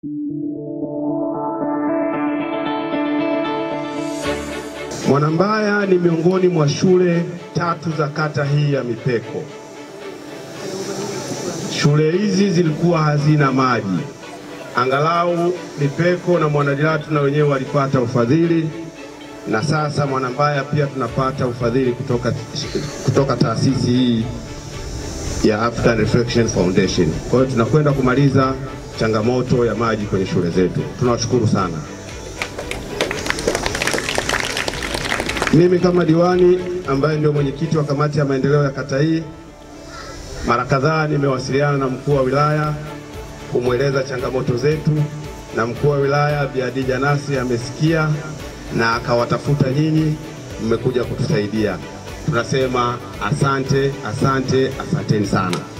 Mwanambaya ni miongoni mwa shule 3 za kata hii ya Mipeko. Shule hizi zilikuwa hazina maji. Angalau Mipeko na Mwanadilatu na wenyewe walipata ufadhili, na sasa Mwanambaya pia tunapata ufadhili kutoka taasisi hii ya African Reflection Foundation. Kwa hiyo tunakwenda kumaliza changamoto ya maji kwenye shule zetu. Tunawashukuru sana. Mimi kama diwani ambaye ndio mwenyekiti wa kamati ya maendeleo ya kata hii, mara kadhaa nimewasiliana na mkuu wa wilaya kumweleza changamoto zetu, na mkuu wa wilaya Bi Adija Nasi amesikia na akawatafuta nyinyi, mmekuja kutusaidia. Tunasema asante, asante, asanteni sana.